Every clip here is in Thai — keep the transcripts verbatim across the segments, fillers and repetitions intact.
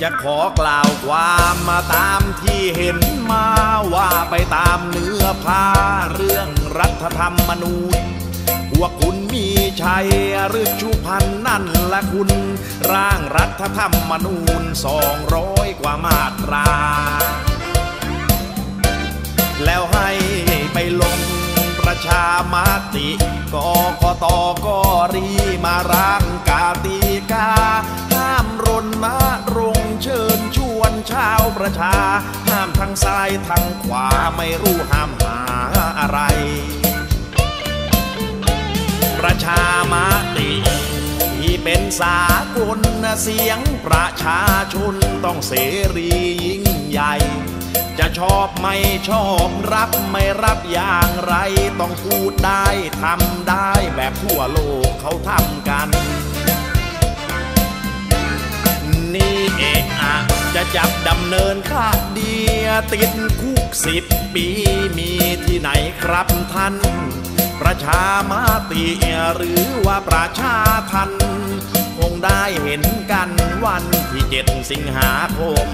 จะขอกล่าวความมาตามที่เห็นมาว่าไปตามเนื้อผ้าเรื่องรัฐธรรมนูญพวกคุณมีชัยหรือชุพันนั่นละคุณร่างรัฐธรรมนูญสองร้อยกว่ามาตราแล้วให้ไปลงประชามติกกตก็รีมาร่างกติกาห้ามรณรงค์เชิญชวนชาวประชาห้ามทางซ้ายทางขวาไม่รู้ห้ามหาอะไรประชามติที่เป็นสากลเสียงประชาชนต้องเสรียิ่งใหญ่จะชอบไม่ชอบรับไม่รับอย่างไรต้องพูดได้ทำได้แบบทั่วโลกเขาทำกันนี่เอกอะจะจับดำเนินคดีติดคุกสิบปีมีที่ไหนครับท่านประชามติหรือว่าประชาทันคงได้เห็นกันวันที่เจ็ดสิงหาคม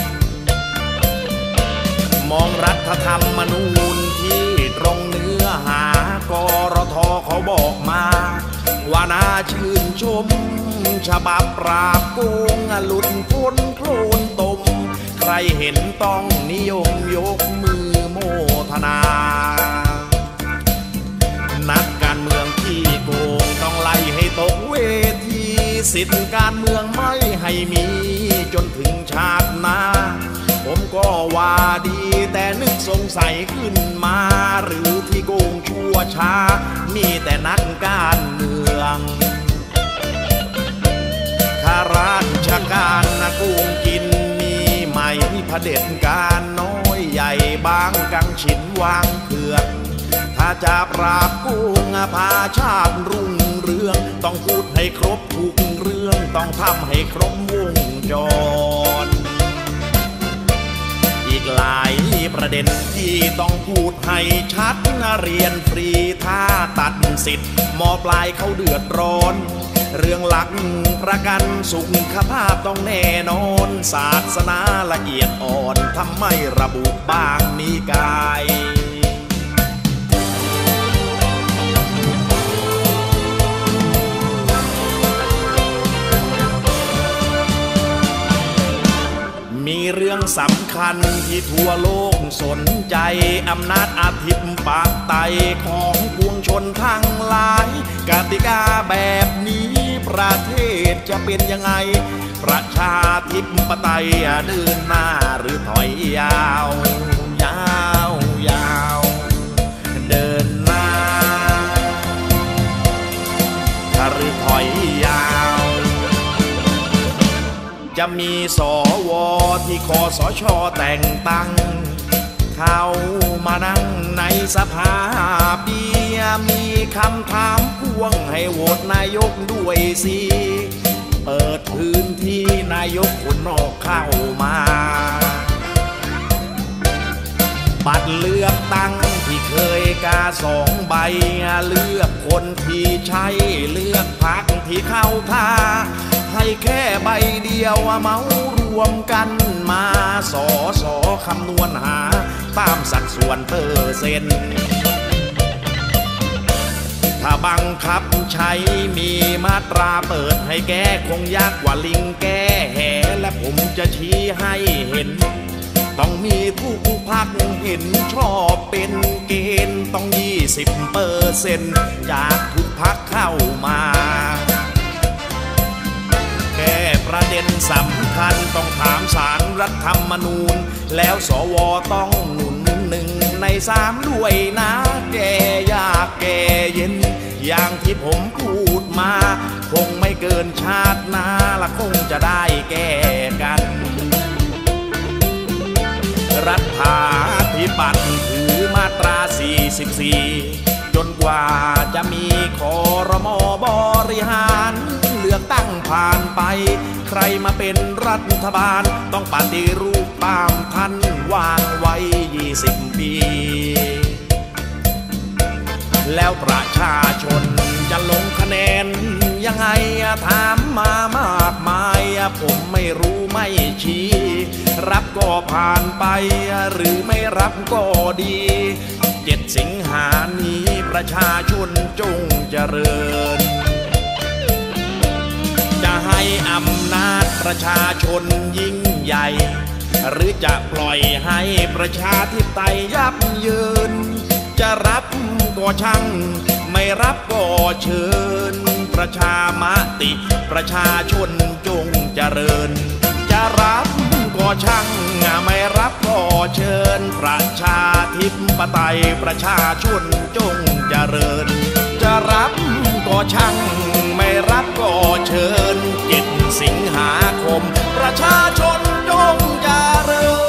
มองรัฐธรรมนูญที่ตรงเนื้อหากรทเขาบอกมาว่าน่าชื่นชมฉบับปราบโกงหลุดพ้นโคลนตมใครเห็นต้องนิยมยกมือโมทนานักการเมืองที่โกงต้องไล่ให้ตกเวทีสิทธิการเมืองไม่ให้มีจนถึงชาติหน้าผมก็ว่าดีแต่นึกสงสัยขึ้นมาหรือที่โกงชั่วช้ามีแต่นักการเมืองข้าราชการนะโกงกินมีไหมเผด็จการน้อยใหญ่บางกังฉินวางเผือกถ้าจะปราบโกงพาชาติรุ่งเรืองต้องพูดให้ครบทุกเรื่องต้องทำให้ครบวงจรอีกหลายประเด็นที่ต้องพูดให้ชัดนะเรียนฟรีถ้าตัดสิทธิ์มอปลายเขาเดือดร้อนเรื่องหลักประกันสุขภาพต้องแน่นอนศาสนาละเอียดอ่อนทำไมระบุบ้างนิกายมีเรื่องสำคัญที่ทั่วโลกสนใจอำนาจอธิปไตยของปวงชนทั้งหลายกติกาแบบนี้ประเทศจะเป็นยังไงประชาธิปไตยเดินหน้าหรือถอยยาวยาวยาวเดินหน้าหรือถอยยาวจะมีสวที่คสช.แต่งตั้งเข้ามานั่งในสภาปีมีคำถามพ่วงให้โหวตนายกด้วยสิเปิดพื้นที่นายกคนนอกเข้ามาบัตรเลือกตั้งที่เคยกาสองใบเลือกคนที่ใช้เลือกพรรคที่เข้าท่าให้แค่ใบเดียวเมารวมกันมาสอสอคำนวณหาตามสัดส่วนเปอร์เซ็นต์ถ้าบังคับใช้มีมาตราเปิดให้แก้คงยากกว่าลิงแก้แหและผมจะชี้ให้เห็นต้องมีทุกพรรคเห็นชอบเป็นเกณฑ์ต้องยี่สิบเปอร์เซ็นต์จากทุกพรรคเข้ามาแก้ประเด็นสำคัญต้องถามศาลรัฐธรรมนูญแล้วสวต้องหนุนหนึ่งในสามด้วยนะแก้ยากแก้เย็นอย่างที่ผมพูดมาคงไม่เกินชาติหน้าละคงจะได้แก้กันรัฐาธิปัตย์ถือมาตราสี่สิบสี่จนกว่าจะมีครม.บริหารเลือกตั้งผ่านไปใครมาเป็นรัฐบาลต้องปฏิรูปตามท่านวางไว้ยี่สิบปีแล้วประชาชนจะลงคะแนนยังไงถามมามากมายผมไม่รู้ไม่ชี้รับก็ผ่านไปหรือไม่รับก็ดีเจ็ดสิงหานี้ประชาชนจงเจริญจะให้อำนาจประชาชนยิ่งใหญ่หรือจะปล่อยให้ประชาธิปไตยยับเยินจะรับก็ช่างไม่รับก็เชิญประชามติประชาชนจงเจริญจะรับก็ช่างไม่รับก็เชิญประชาธิปไตยประชาชนจงเจริญจะรับก็ช่างไม่รับก็เชิญเจ็ดสิงหาคมประชาชนจงเจริญ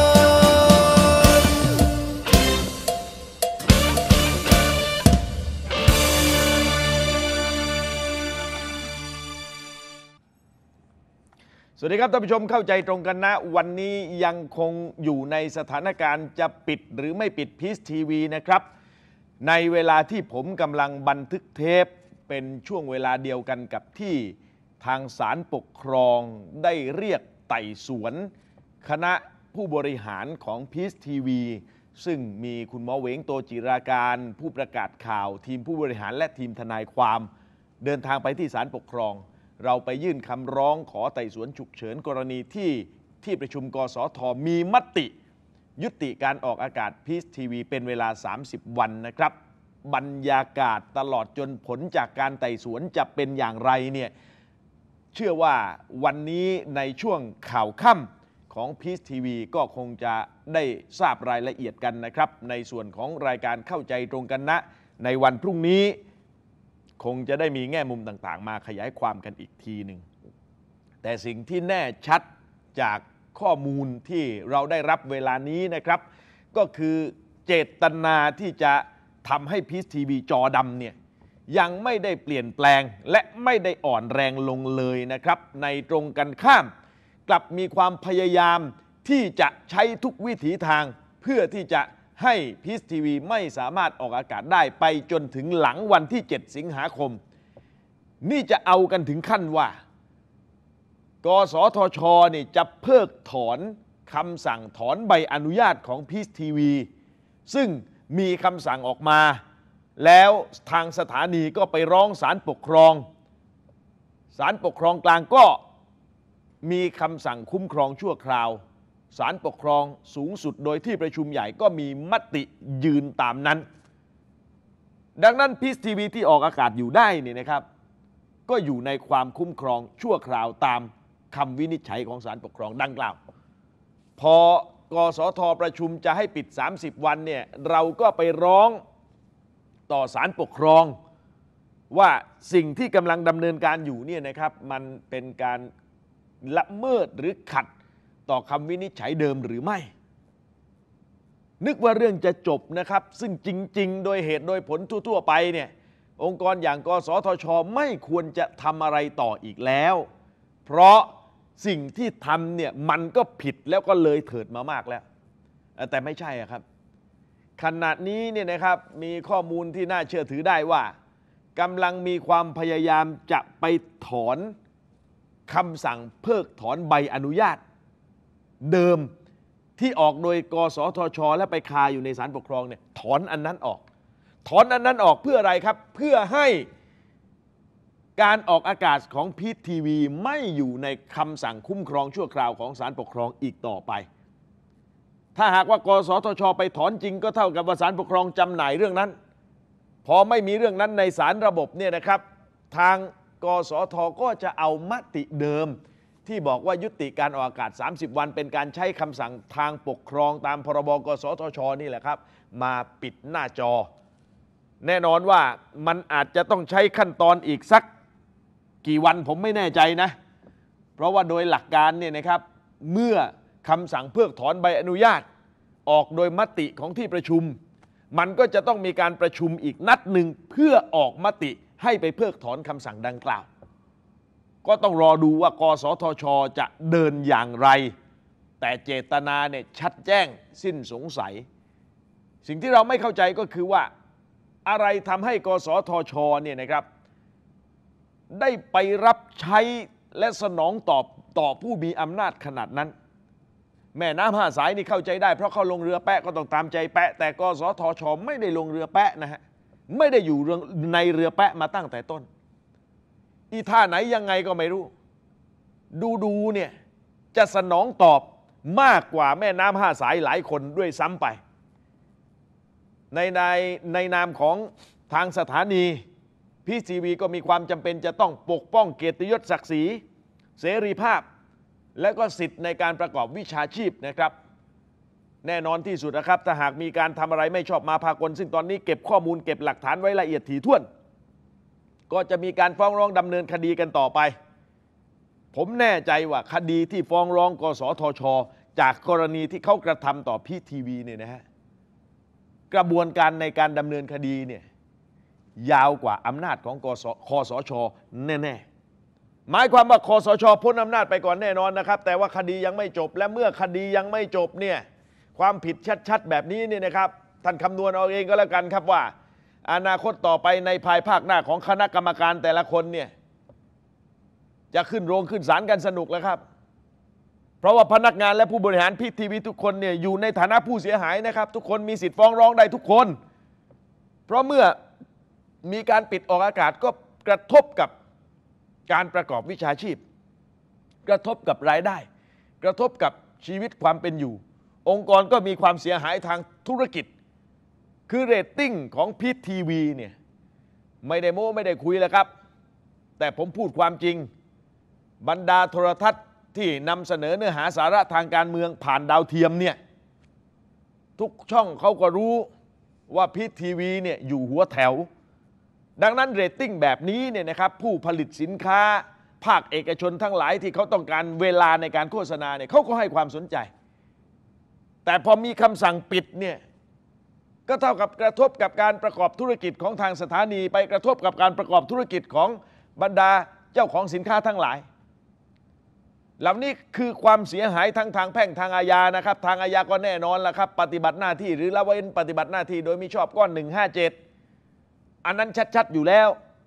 สวัสดีครับท่านผู้ชมเข้าใจตรงกันนะวันนี้ยังคงอยู่ในสถานการณ์จะปิดหรือไม่ปิดพีซทีวีนะครับในเวลาที่ผมกำลังบันทึกเทปเป็นช่วงเวลาเดียวกันกับที่ทางศาลปกครองได้เรียกไต่สวนคณะผู้บริหารของพีซทีวีซึ่งมีคุณหมอเหวงโตจิราการผู้ประกาศข่าวทีมผู้บริหารและทีมทนายความเดินทางไปที่ศาลปกครองเราไปยื่นคำร้องขอไต่สวนฉุกเฉินกรณีที่ที่ประชุมกสทมีมติยุติการออกอากาศพีซทีวีเป็นเวลาสามสิบวันนะครับบรรยากาศตลอดจนผลจากการไต่สวนจะเป็นอย่างไรเนี่ยเชื่อว่าวันนี้ในช่วงข่าวค่ำของพีซทีวีก็คงจะได้ทราบรายละเอียดกันนะครับในส่วนของรายการเข้าใจตรงกันนะในวันพรุ่งนี้คงจะได้มีแง่มุมต่างๆมาขยายความกันอีกทีหนึ่งแต่สิ่งที่แน่ชัดจากข้อมูลที่เราได้รับเวลานี้นะครับก็คือเจตนาที่จะทำให้พีซทีวีจอดำเนี่ยยังไม่ได้เปลี่ยนแปลงและไม่ได้อ่อนแรงลงเลยนะครับในตรงกันข้ามกลับมีความพยายามที่จะใช้ทุกวิถีทางเพื่อที่จะให้พีซทีวีไม่สามารถออกอากาศได้ไปจนถึงหลังวันที่เจ็ดสิงหาคมนี่จะเอากันถึงขั้นว่ากสทช.นี่จะเพิกถอนคำสั่งถอนใบอนุญาตของพีซทีวีซึ่งมีคำสั่งออกมาแล้วทางสถานีก็ไปร้องศาลปกครองศาลปกครองกลางก็มีคำสั่งคุ้มครองชั่วคราวศาลปกครองสูงสุดโดยที่ประชุมใหญ่ก็มีมติยืนตามนั้นดังนั้นพีซทีวีที่ออกอากาศอยู่ได้นี่นะครับก็อยู่ในความคุ้มครองชั่วคราวตามคำวินิจฉัยของศาลปกครองดังกล่าวพอกสทประชุมจะให้ปิดสามสิบวันเนี่ยเราก็ไปร้องต่อศาลปกครองว่าสิ่งที่กำลังดำเนินการอยู่เนี่ยนะครับมันเป็นการละเมิดหรือขัดต่อคำวินิจฉัยเดิมหรือไม่นึกว่าเรื่องจะจบนะครับซึ่งจริงๆโดยเหตุโดยผลทั่วๆไปเนี่ยองค์กรอย่างกสทช.ไม่ควรจะทำอะไรต่ออีกแล้วเพราะสิ่งที่ทำเนี่ยมันก็ผิดแล้วก็เลยเถิดมามากแล้วแต่ไม่ใช่ครับขณะนี้เนี่ยนะครับมีข้อมูลที่น่าเชื่อถือได้ว่ากำลังมีความพยายามจะไปถอนคำสั่งเพิกถอนใบอนุญาตเดิมที่ออกโดยกสทช.และไปคาอยู่ในศาลปกครองเนี่ยถอนอันนั้นออกถอนอันนั้นออกเพื่ออะไรครับเพื่อให้การออกอากาศของพีซทีวีไม่อยู่ในคำสั่งคุ้มครองชั่วคราวของศาลปกครองอีกต่อไปถ้าหากว่ากสทช.ไปถอนจริงก็เท่ากับว่าศาลปกครองจำหน่ายเรื่องนั้นพอไม่มีเรื่องนั้นในศาลระบบเนี่ยนะครับทางกสทก็จะเอามติเดิมที่บอกว่ายุติการออกอากาศสามสิบวันเป็นการใช้คำสั่งทางปกครองตามพรบกสทช.นี่แหละครับมาปิดหน้าจอแน่นอนว่ามันอาจจะต้องใช้ขั้นตอนอีกสักกี่วันผมไม่แน่ใจนะเพราะว่าโดยหลักการเนี่ยนะครับเมื่อคำสั่งเพิกถอนใบอนุญาตออกโดยมติของที่ประชุมมันก็จะต้องมีการประชุมอีกนัดหนึ่งเพื่อออกมติให้ไปเพิกถอนคำสั่งดังกล่าวก็ต้องรอดูว่ากสทช.จะเดินอย่างไรแต่เจตนาเนี่ยชัดแจ้งสิ้นสงสัยสิ่งที่เราไม่เข้าใจก็คือว่าอะไรทำให้กสทช.เนี่ยนะครับได้ไปรับใช้และสนองตอบต่อผู้มีอำนาจขนาดนั้นแม่น้ำห้าสายนี่เข้าใจได้เพราะเขาลงเรือแปะก็ต้องตามใจแปะแต่กสทช.ไม่ได้ลงเรือแปะนะฮะไม่ได้อยู่ในเรือแปะมาตั้งแต่ต้นอีท่าไหนยังไงก็ไม่รู้ดูดูเนี่ยจะสนองตอบมากกว่าแม่น้ำห้าสายหลายคนด้วยซ้ำไปในในในนามของทางสถานีพีซีวีก็มีความจำเป็นจะต้องปกป้องเกียรติยศศักดิ์ศรีเสรีภาพและก็สิทธิ์ในการประกอบวิชาชีพนะครับแน่นอนที่สุดนะครับถ้าหากมีการทำอะไรไม่ชอบมาพากลซึ่งตอนนี้เก็บข้อมูลเก็บหลักฐานไว้ละเอียดถี่ถ้วนก็จะมีการฟ้องร้องดำเนินคดีกันต่อไปผมแน่ใจว่าคดีที่ฟ้องร้องกสทช.จากกรณีที่เขากระทำต่อพีทีวีเนี่ยนะฮะกระบวนการในการดำเนินคดีเนี่ยยาวกว่าอำนาจของกสคสช.แน่ๆหมายความว่าคสช.พ้นอำนาจไปก่อนแน่นอนนะครับแต่ว่าคดียังไม่จบและเมื่อคดียังไม่จบเนี่ยความผิดชัดๆแบบนี้เนี่ยนะครับท่านคำนวณเอาเองก็แล้วกันครับว่าอนาคตต่อไปในภายภาคหน้าของคณะกรรมการแต่ละคนเนี่ยจะขึ้นโรงขึ้นศาลกันสนุกแล้วครับเพราะว่าพนักงานและผู้บริหารพีทีวีทุกคนเนี่ยอยู่ในฐานะผู้เสียหายนะครับทุกคนมีสิทธิ์ฟ้องร้องได้ทุกคนเพราะเมื่อมีการปิดออกอากาศก็กระทบกับการประกอบวิชาชีพกระทบกับรายได้กระทบกับชีวิตความเป็นอยู่องค์กรก็มีความเสียหายทางธุรกิจคือเรตติ้งของพีทีวีเนี่ยไม่ได้โม้ไม่ได้คุยแล้วครับแต่ผมพูดความจริงบรรดาโทรทัศน์ที่นำเสนอเนื้อหาสาระทางการเมืองผ่านดาวเทียมเนี่ยทุกช่องเขาก็รู้ว่าพีทีวีเนี่ยอยู่หัวแถวดังนั้นเรตติ้งแบบนี้เนี่ยนะครับผู้ผลิตสินค้าภาคเอกชนทั้งหลายที่เขาต้องการเวลาในการโฆษณาเนี่ยเขาก็ให้ความสนใจแต่พอมีคำสั่งปิดเนี่ยก็เท่ากับกระทบกับการประกอบธุรกิจของทางสถานีไปกระทบกับการประกอบธุรกิจของบรรดาเจ้าของสินค้าทั้งหลายเหล่านี้คือความเสียหายทั้งทางแพ่งทางอาญานะครับทางอาญาก็แน่นอนละครับปฏิบัติหน้าที่หรือละเว้นปฏิบัติหน้าที่โดยมิชอบก้อนหนึ่งห้าเจ็ดอันนั้นชัดๆอยู่แล้ว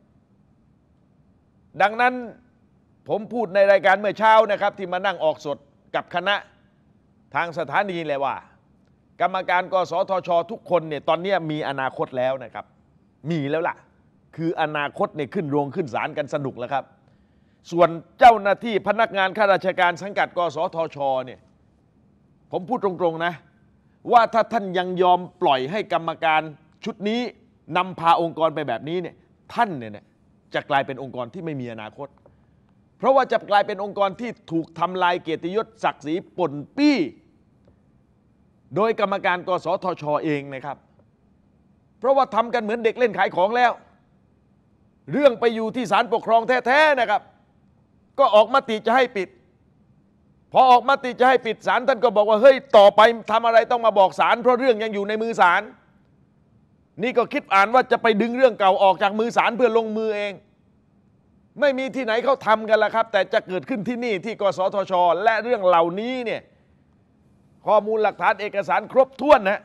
ดังนั้นผมพูดในรายการเมื่อเช้านะครับที่มานั่งออกสดกับคณะทางสถานีเลยว่ากรรมการกสทช.ทุกคนเนี่ยตอนนี้มีอนาคตแล้วนะครับมีแล้วล่ะคืออนาคตเนี่ยขึ้นโรงขึ้นศาลกันสนุกแล้วครับส่วนเจ้าหน้าที่พนักงานข้าราชการสังกัดกสทช.เนี่ยผมพูดตรงๆนะว่าถ้าท่านยังยอมปล่อยให้กรรมการชุดนี้นำพาองค์กรไปแบบนี้เนี่ยท่านเนี่ยจะกลายเป็นองค์กรที่ไม่มีอนาคตเพราะว่าจะกลายเป็นองค์กรที่ถูกทำลายเกียรติยศศักดิ์ศรีป่นปี้โดยกรรมการกสทช.เองนะครับเพราะว่าทำกันเหมือนเด็กเล่นขายของแล้วเรื่องไปอยู่ที่ศาลปกครองแท้ๆนะครับก็ออกมติจะให้ปิดพอออกมติจะให้ปิดศาลท่านก็บอกว่าเฮ้ยต่อไปทำอะไรต้องมาบอกศาลเพราะเรื่องยังอยู่ในมือศาลนี่ก็คิดอ่านว่าจะไปดึงเรื่องเก่าออกจากมือศาลเพื่อลงมือเองไม่มีที่ไหนเขาทำกันละครับแต่จะเกิดขึ้นที่นี่ที่กสทช.และเรื่องเหล่านี้เนี่ยข้อมูลหลักฐานเอกสารครบถ้วนนะ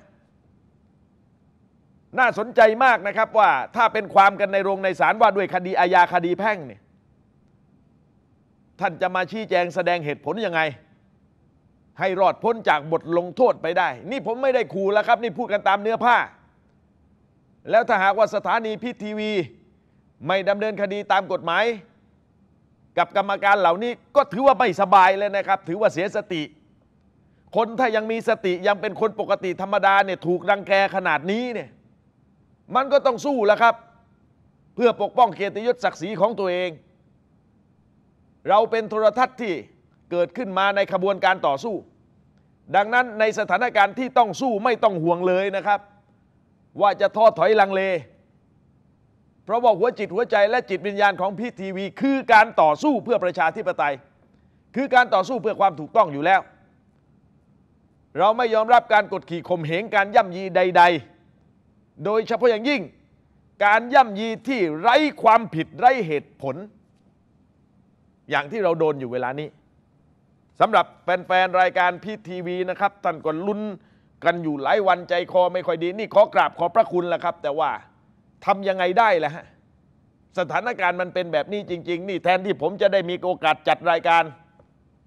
น่าสนใจมากนะครับว่าถ้าเป็นความกันในโรงในศาลว่าด้วยคดีอาญาคดีแพ่งเนี่ยท่านจะมาชี้แจงแสดงเหตุผลยังไงให้รอดพ้นจากบทลงโทษไปได้นี่ผมไม่ได้ขู่แล้วครับนี่พูดกันตามเนื้อผ้าแล้วถ้าหากว่าสถานีพีทีวีไม่ดำเนินคดีตามกฎหมายกับกรรมการเหล่านี้ก็ถือว่าไม่สบายเลยนะครับถือว่าเสียสติคนถ้ายังมีสติยังเป็นคนปกติธรรมดาเนี่ยถูกรังแกขนาดนี้เนี่ยมันก็ต้องสู้แล้วครับเพื่อปกป้องเกียรติยศศักดิ์ศรีของตัวเองเราเป็นโทรทัศน์ที่เกิดขึ้นมาในขบวนการต่อสู้ดังนั้นในสถานการณ์ที่ต้องสู้ไม่ต้องห่วงเลยนะครับว่าจะท้อถอยลังเลเพราะว่าหัวจิตหัวใจและจิตวิญญาณของพีทีวีคือการต่อสู้เพื่อประชาธิปไตยคือการต่อสู้เพื่อความถูกต้องอยู่แล้วเราไม่ยอมรับการกดขี่ข่มเหงการย่ำยีใดๆโดยเฉพาะอย่างยิ่งการย่ำยีที่ไร้ความผิดไร้เหตุผลอย่างที่เราโดนอยู่เวลานี้สำหรับแฟนๆรายการพีทีวีนะครับท่านก็ลุ้นกันอยู่หลายวันใจคอไม่ค่อยดีนี่ขอกราบขอบพระคุณแหละครับแต่ว่าทำยังไงได้ล่ะฮะสถานการณ์มันเป็นแบบนี้จริงๆนี่แทนที่ผมจะได้มีโอกาสจัดรายการ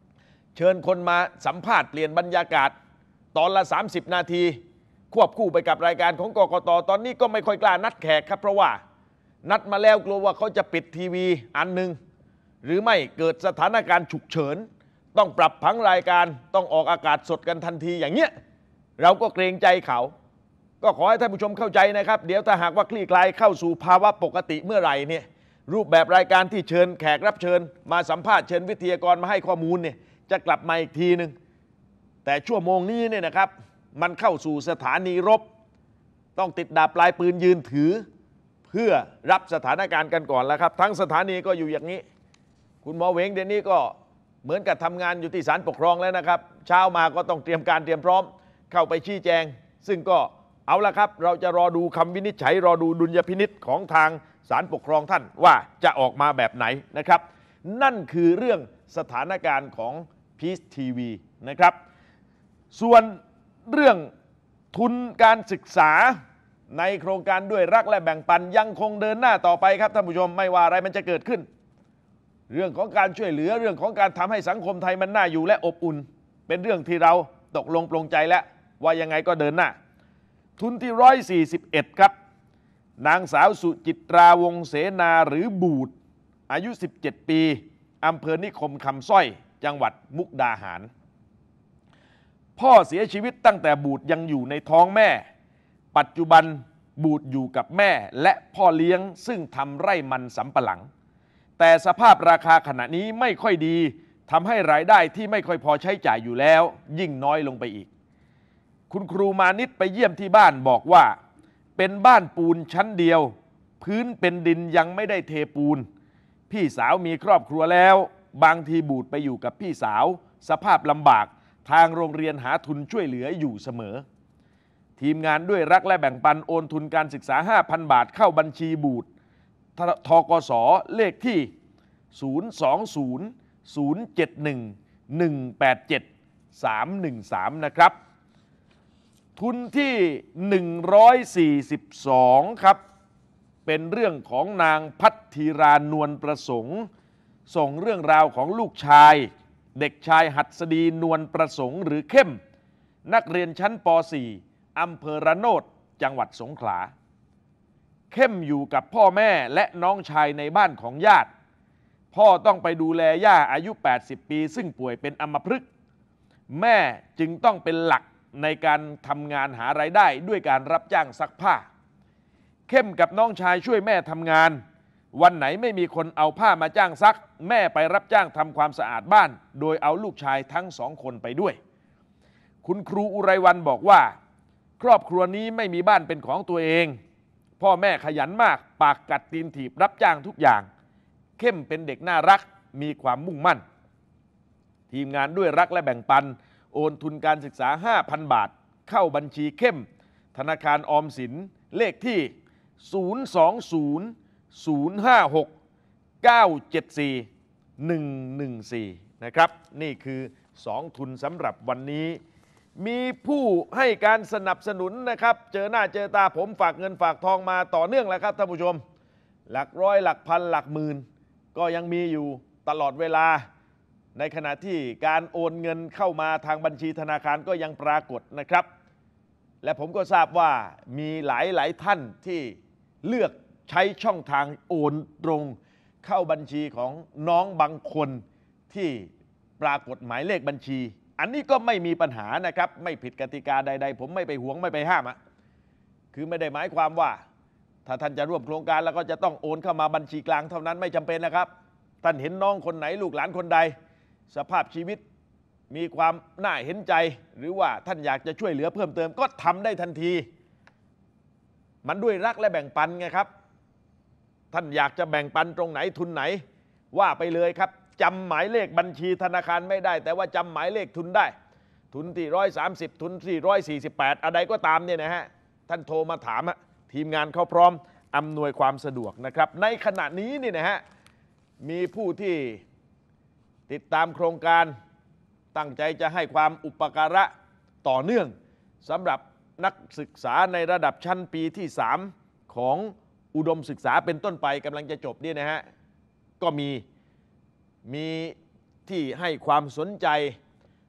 เชิญคนมาสัมภาษณ์เปลี่ยนบรรยากาศตอนละสามสิบนาทีควบคู่ไปกับรายการของกกต.ตอนนี้ก็ไม่ค่อยกล้านัดแขกครับเพราะว่านัดมาแล้วกลัวว่าเขาจะปิดทีวีอันหนึ่งหรือไม่เกิดสถานการณ์ฉุกเฉินต้องปรับผังรายการต้องออกอากาศสดกันทันทีอย่างเงี้ยเราก็เกรงใจเขาก็ขอให้ท่านผู้ชมเข้าใจนะครับเดี๋ยวถ้าหากว่าคลี่คลายเข้าสู่ภาวะปกติเมื่อไหร่เนี่ยรูปแบบรายการที่เชิญแขกรับเชิญมาสัมภาษณ์เชิญวิทยากรมาให้ข้อมูลเนี่ยจะกลับมาอีกทีหนึ่งแต่ชั่วโมงนี้เนี่ยนะครับมันเข้าสู่สถานีรบต้องติดดาบปลายปืนยืนถือเพื่อรับสถานการณ์กันก่อนแล้วครับทั้งสถานีก็อยู่อย่างนี้คุณหมอเหวงเดี๋ยวนี้ก็เหมือนกับทำงานอยู่ที่ศาลปกครองแล้วนะครับเช้ามาก็ต้องเตรียมการเตรียมพร้อมเข้าไปชี้แจงซึ่งก็เอาละครับเราจะรอดูคำวินิจฉัยรอดูดุลยพินิจของทางศาลปกครองท่านว่าจะออกมาแบบไหนนะครับนั่นคือเรื่องสถานการณ์ของพีซทีวีนะครับส่วนเรื่องทุนการศึกษาในโครงการด้วยรักและแบ่งปันยังคงเดินหน้าต่อไปครับท่านผู้ชมไม่ว่าอะไรมันจะเกิดขึ้นเรื่องของการช่วยเหลือเรื่องของการทำให้สังคมไทยมันน่าอยู่และอบอุ่นเป็นเรื่องที่เราตกลงปลงใจแล้วว่ายังไงก็เดินหน้าทุนที่หนึ่งร้อยสี่สิบเอ็ดครับนางสาวสุจิตราวงเสนาหรือบูดอายุสิบเจ็ดปีอำเภอนิคมคำสร้อยจังหวัดมุกดาหารพ่อเสียชีวิตตั้งแต่บูดยังอยู่ในท้องแม่ปัจจุบันบูดอยู่กับแม่และพ่อเลี้ยงซึ่งทำไร่มันสำปะหลังแต่สภาพราคาขณะนี้ไม่ค่อยดีทำให้รายได้ที่ไม่ค่อยพอใช้จ่ายอยู่แล้วยิ่งน้อยลงไปอีกคุณครูมานิตไปเยี่ยมที่บ้านบอกว่าเป็นบ้านปูนชั้นเดียวพื้นเป็นดินยังไม่ได้เทปูนพี่สาวมีครอบครัวแล้วบางทีบูดไปอยู่กับพี่สาวสภาพลำบากทางโรงเรียนหาทุนช่วยเหลืออยู่เสมอทีมงานด้วยรักและแบ่งปันโอนทุนการศึกษา ห้าพัน บาทเข้าบัญชีบูดทกสเลขที่ ศูนย์ สอง ศูนย์ ศูนย์ เจ็ด หนึ่ง หนึ่ง แปด เจ็ด สาม หนึ่ง สามนะครับทุนที่หนึ่งร้อยสี่สิบสองครับเป็นเรื่องของนางพัทธีรานวลประสงค์ส่งเรื่องราวของลูกชายเด็กชายหัดสดีนวลประสงค์หรือเข้มนักเรียนชั้นป สี่ อำเภอระโนดจังหวัดสงขลาเข้มอยู่กับพ่อแม่และน้องชายในบ้านของญาติพ่อต้องไปดูแลย่าอายุแปดสิบปีซึ่งป่วยเป็นอัมพฤกษ์แม่จึงต้องเป็นหลักในการทำงานหารายได้ด้วยการรับจ้างซักผ้าเข้มกับน้องชายช่วยแม่ทำงานวันไหนไม่มีคนเอาผ้ามาจ้างซักแม่ไปรับจ้างทำความสะอาดบ้านโดยเอาลูกชายทั้งสองคนไปด้วยคุณครูอุไรวันบอกว่าครอบครัวนี้ไม่มีบ้านเป็นของตัวเองพ่อแม่ขยันมากปากกัดตีนถีบรับจ้างทุกอย่างเข้มเป็นเด็กน่ารักมีความมุ่งมั่นทีมงานด้วยรักและแบ่งปันโอนทุนการศึกษา ห้าพัน บาทเข้าบัญชีเข้มธนาคารออมสินเลขที่ ศูนย์ สอง ศูนย์ ศูนย์ ห้า หก เก้า เจ็ด สี่ หนึ่ง หนึ่ง สี่นะครับนี่คือสองทุนสำหรับวันนี้มีผู้ให้การสนับสนุนนะครับเจอหน้าเจอตาผมฝากเงินฝากทองมาต่อเนื่องแล้วครับท่านผู้ชมหลักร้อยหลักพันหลักหมื่นก็ยังมีอยู่ตลอดเวลาในขณะที่การโอนเงินเข้ามาทางบัญชีธนาคารก็ยังปรากฏนะครับและผมก็ทราบว่ามีหลายหลายท่านที่เลือกใช้ช่องทางโอนตรงเข้าบัญชีของน้องบางคนที่ปรากฏหมายเลขบัญชีอันนี้ก็ไม่มีปัญหานะครับไม่ผิดกติกาใดๆผมไม่ไปหวงไม่ไปห้ามอะคือไม่ได้หมายความว่าถ้าท่านจะร่วมโครงการแล้วก็จะต้องโอนเข้ามาบัญชีกลางเท่านั้นไม่จำเป็นนะครับท่านเห็นน้องคนไหนลูกหลานคนใดสภาพชีวิตมีความน่าเห็นใจหรือว่าท่านอยากจะช่วยเหลือเพิ่มเติมก็ทำได้ทันทีมันด้วยรักและแบ่งปันไงครับท่านอยากจะแบ่งปันตรงไหนทุนไหนว่าไปเลยครับจำหมายเลขบัญชีธนาคารไม่ได้แต่ว่าจำหมายเลขทุนได้ทุนที่หนึ่งร้อยสามสิบทุนที่หนึ่งร้อยสี่สิบแปดอะไรก็ตามเนี่ยนะฮะท่านโทรมาถามทีมงานเขาพร้อมอำนวยความสะดวกนะครับในขณะนี้นี่นะฮะมีผู้ที่ติดตามโครงการตั้งใจจะให้ความอุปการะต่อเนื่องสำหรับนักศึกษาในระดับชั้นปีที่สามของอุดมศึกษาเป็นต้นไปกำลังจะจบนี่นะฮะก็มีมีที่ให้ความสนใจ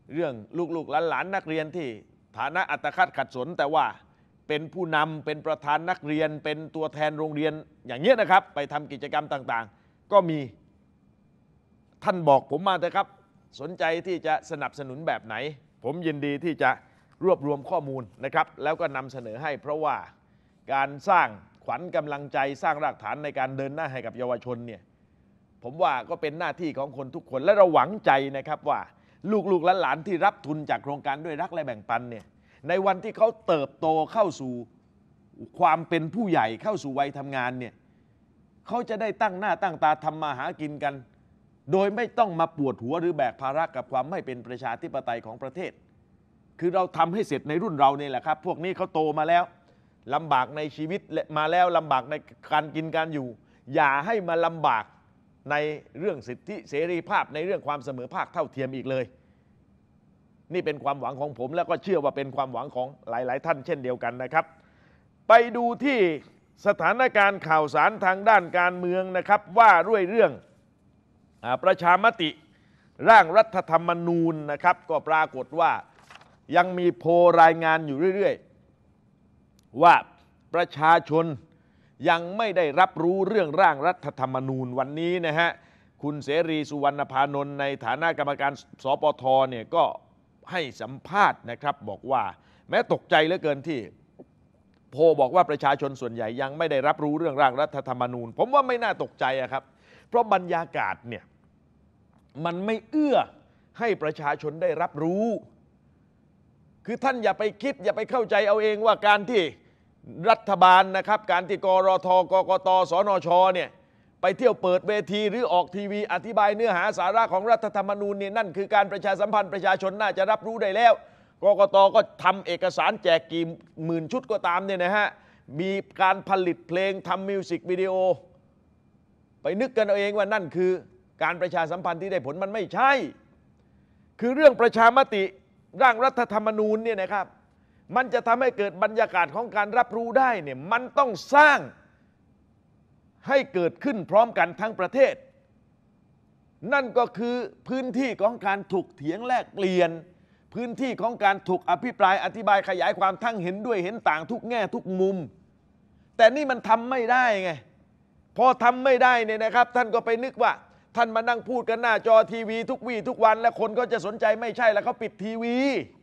เรื่องลูกๆหลานๆนักเรียนที่ฐานะอัตคัดขัดสนแต่ว่าเป็นผู้นำเป็นประธานนักเรียนเป็นตัวแทนโรงเรียนอย่างเงี้ยนะครับไปทำกิจกรรมต่างๆก็มีท่านบอกผมมาเถอะครับสนใจที่จะสนับสนุนแบบไหนผมยินดีที่จะรวบรวมข้อมูลนะครับแล้วก็นำเสนอให้เพราะว่าการสร้างขวัญกำลังใจสร้างรากฐานในการเดินหน้าให้กับเยาวชนเนี่ยผมว่าก็เป็นหน้าที่ของคนทุกคนและเราหวังใจนะครับว่าลูกๆหลานๆที่รับทุนจากโครงการด้วยรักและแบ่งปันเนี่ยในวันที่เขาเติบโตเข้าสู่ความเป็นผู้ใหญ่เข้าสู่วัยทำงานเนี่ยเขาจะได้ตั้งหน้าตั้งตาทำมาหากินกันโดยไม่ต้องมาปวดหัวหรือแบกภาระกับความไม่เป็นประชาธิปไตยของประเทศคือเราทำให้เสร็จในรุ่นเราเนี่ยแหละครับพวกนี้เขาโตมาแล้วลำบากในชีวิตมาแล้วลำบากในการกินการอยู่อย่าให้มาลำบากในเรื่องสิทธิเสรีภาพในเรื่องความเสมอภาคเท่าเทียมอีกเลยนี่เป็นความหวังของผมแล้วก็เชื่อว่าเป็นความหวังของหลายๆท่านเช่นเดียวกันนะครับไปดูที่สถานการณ์ข่าวสารทางด้านการเมืองนะครับว่าด้วยเรื่องประชามติร่างรัฐธรรมนูญนะครับก็ปรากฏว่ายังมีโพลรายงานอยู่เรื่อยๆว่าประชาชนยังไม่ได้รับรู้เรื่องร่างรัฐธรรมนูญวันนี้นะฮะคุณเสรีสุวรรณพานนท์ในฐานะกรรมการสปทเนี่ยก็ให้สัมภาษณ์นะครับบอกว่าแม้ตกใจเหลือเกินที่โพลบอกว่าประชาชนส่วนใหญ่ยังไม่ได้รับรู้เรื่องร่างรัฐธรรมนูญผมว่าไม่น่าตกใจอะครับเพราะบรรยากาศเนี่ยมันไม่เอื้อให้ประชาชนได้รับรู้คือท่านอย่าไปคิดอย่าไปเข้าใจเอาเองว่าการที่รัฐบาลนะครับการที่กรทกกตสนชเนี่ยไปเที่ยวเปิดเวทีหรือออกทีวีอธิบายเนื้อหาสาระของรัฐธรรมนูญเนี่ยนั่นคือการประชาสัมพันธ์ประชาชนน่าจะรับรู้ได้แล้วกกตก็ทำเอกสารแจกกี่หมื่นชุดก็ตามเนี่ยนะฮะมีการผลิตเพลงทำมิวสิกวิดีโอไปนึกกันเอาเองว่านั่นคือการประชาสัมพันธ์ที่ได้ผลมันไม่ใช่คือเรื่องประชามติร่างรัฐธรรมนูญเนี่ยนะครับมันจะทำให้เกิดบรรยากาศของการรับรู้ได้เนี่ยมันต้องสร้างให้เกิดขึ้นพร้อมกันทั้งประเทศนั่นก็คือพื้นที่ของการถกเถียงแลกเปลี่ยนพื้นที่ของการถกอภิปรายอธิบายขยายความทั้งเห็นด้วยเห็นต่างทุกแง่ทุกมุมแต่นี่มันทำไม่ได้ไงพอทำไม่ได้เนี่ยนะครับท่านก็ไปนึกว่าท่านมานั่งพูดกันหน้าจอทีวีทุกวี่ทุกวันแล้วคนก็จะสนใจไม่ใช่แล้วเขาปิดทีวี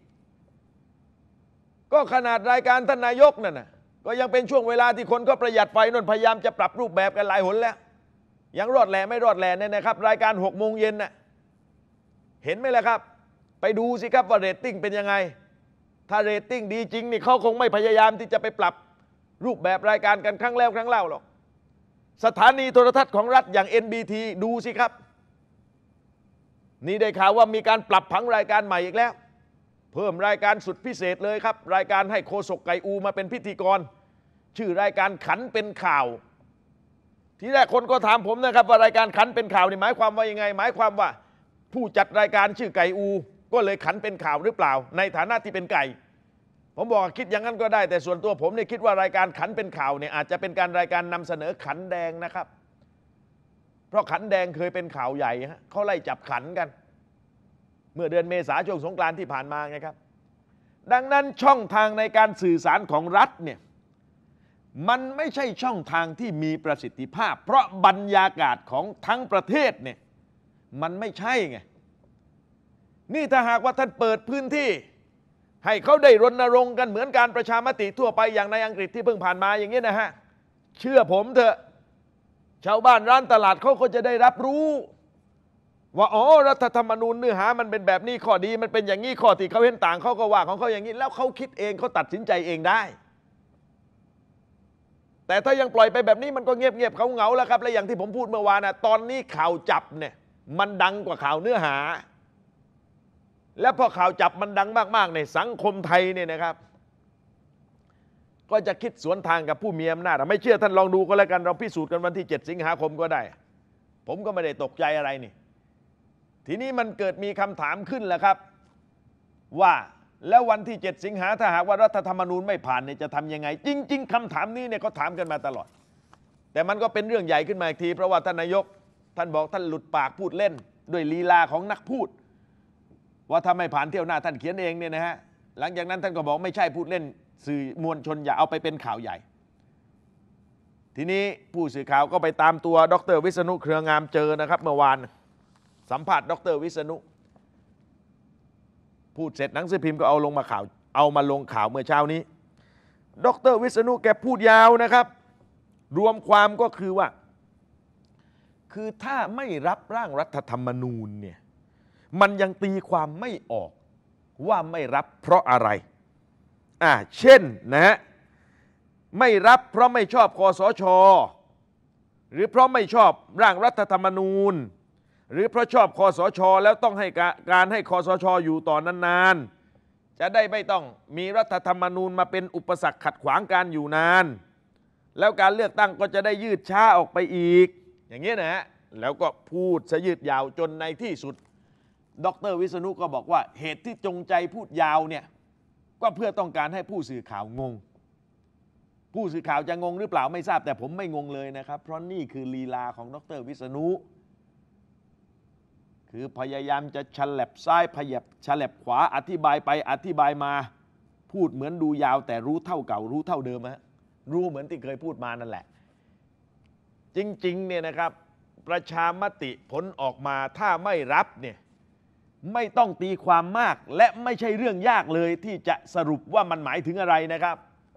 ก็ขนาดรายการท่านนายกนั่นนะก็ยังเป็นช่วงเวลาที่คนก็ประหยัดไฟนนพยายามจะปรับรูปแบบกันหลายหนแล้วยังรอดแหล่ไม่รอดแหล่เนี่ยนะครับรายการหกโมงเย็นน่ะเห็นไหมล่ะครับไปดูสิครับว่าเรตติ้งเป็นยังไงถ้าเรตติ้งดีจริงนี่เขาคงไม่พยายามที่จะไปปรับรูปแบบรายการกันครั้งแล้วครั้งเล่าหรอกสถานีโทรทัศน์ของรัฐอย่าง เอ็น บี ที ดูสิครับนี่ได้ข่าวว่ามีการปรับผังรายการใหม่อีกแล้วเพิ่มรายการสุดพิเศษเลยครับรายการให้โฆษกไก่อูมาเป็นพิธีกรชื่อรายการขันเป็นข่าวทีแรกคนก็ถามผมนะครับว่ารายการขันเป็นข่าวนี่หมายความว่ายังไงหมายความว่าผู้จัดรายการชื่อไก่อูก็เลยขันเป็นข่าวหรือเปล่าในฐานะที่เป็นไก่ผมบอกคิดอย่างนั้นก็ได้แต่ส่วนตัวผมเนี่ยคิดว่ารายการขันเป็นข่าวเนี่ยอาจจะเป็นการรายการนำเสนอขันแดงนะครับเพราะขันแดงเคยเป็นข่าวใหญ่ฮะเขาไล่จับขันกันเมื่อเดือนเมษายนช่วงสงกรานต์ที่ผ่านมาไงครับดังนั้นช่องทางในการสื่อสารของรัฐเนี่ยมันไม่ใช่ช่องทางที่มีประสิทธิภาพเพราะบรรยากาศของทั้งประเทศเนี่ยมันไม่ใช่ไงนี่ถ้าหากว่าท่านเปิดพื้นที่ให้เขาได้รณรงค์กันเหมือนการประชามติทั่วไปอย่างในอังกฤษที่เพิ่งผ่านมาอย่างนี้นะฮะเชื่อผมเถอะชาวบ้านร้านตลาดเขาก็จะได้รับรู้ว่าอ๋อรัฐธรรมนูญเนื้อหามันเป็นแบบนี้ข้อดีมันเป็นอย่างนี้ข้อที่เขาเห็นต่างเขาก็ว่าของเขาอย่างนี้แล้วเขาคิดเองเขาตัดสินใจเองได้แต่ถ้ายังปล่อยไปแบบนี้มันก็เงียบๆเขาเหงาแล้วครับและอย่างที่ผมพูดเมื่อวานนะตอนนี้ข่าวจับเนี่ยมันดังกว่าข่าวเนื้อหาและพอข่าวจับมันดังมากๆในสังคมไทยเนี่ยนะครับก็จะคิดสวนทางกับผู้มีอำนาจไม่เชื่อท่านลองดูก็แล้วกันเราพิสูจน์กันวันที่เจ็ดสิงหาคมก็ได้ผมก็ไม่ได้ตกใจอะไรนี่ทีนี้มันเกิดมีคำถามขึ้นแล้วครับว่าแล้ววันที่เจ็ดสิงหาถ้าหากว่ารัฐธรรมนูญไม่ผ่านเนี่ยจะทำยังไงจริงๆคำถามนี้เนี่ยเขาถามกันมาตลอดแต่มันก็เป็นเรื่องใหญ่ขึ้นมาอีกทีเพราะว่าท่านนายกท่านบอกท่านหลุดปากพูดเล่นด้วยลีลาของนักพูดว่าถ้าไม่ผ่านเที่ยวหน้าท่านเขียนเองเนี่ยนะฮะหลังจากนั้นท่านก็บอกไม่ใช่พูดเล่นสื่อมวลชนอย่าเอาไปเป็นข่าวใหญ่ทีนี้ผู้สื่อข่าวก็ไปตามตัวดร.วิษณุเครืองามเจอนะครับเมื่อวานสัมภาษณ์ดร.วิษณุพูดเสร็จหนังสือพิมพ์ก็เอาลงมาข่าวเอามาลงข่าวเมื่อเช้านี้ดร.วิษณุแกพูดยาวนะครับรวมความก็คือว่าคือถ้าไม่รับร่างรัฐธรรมนูญเนี่ยมันยังตีความไม่ออกว่าไม่รับเพราะอะไรอ่าเช่นนะฮะไม่รับเพราะไม่ชอบคสช.หรือเพราะไม่ชอบร่างรัฐธรรมนูญหรือเพราะชอบคสช.แล้วต้องให้การให้คสช.อยู่ต่อนานๆจะได้ไม่ต้องมีรัฐธรรมนูญมาเป็นอุปสรรคขัดขวางการอยู่นานแล้วการเลือกตั้งก็จะได้ยืดช้าออกไปอีกอย่างนี้นะฮะแล้วก็พูดซะยืดยาวจนในที่สุดดร.วิษณุก็บอกว่าเหตุที่จงใจพูดยาวเนี่ยก็เพื่อต้องการให้ผู้สื่อข่าวงงผู้สื่อข่าวจะงงหรือเปล่าไม่ทราบแต่ผมไม่งงเลยนะครับเพราะนี่คือลีลาของดร.วิษณุคือพยายามจะฉลับซ้ายพยับฉลับขวาอธิบายไปอธิบายมาพูดเหมือนดูยาวแต่รู้เท่าเก่ารู้เท่าเดิมฮะรู้เหมือนที่เคยพูดมานั่นแหละจริงๆเนี่ยนะครับประชามติผลออกมาถ้าไม่รับเนี่ยไม่ต้องตีความมากและไม่ใช่เรื่องยากเลยที่จะสรุปว่ามันหมายถึงอะไรนะครับ